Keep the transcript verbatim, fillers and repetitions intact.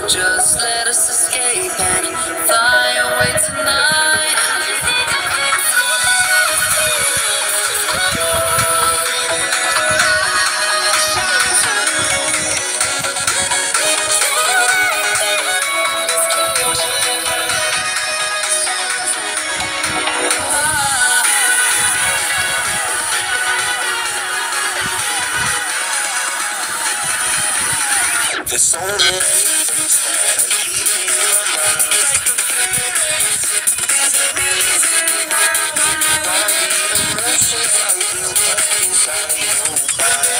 Just let us escape and fly away tonight. There's so many things that are keeping There's a reason why all the emotions I feel inside you.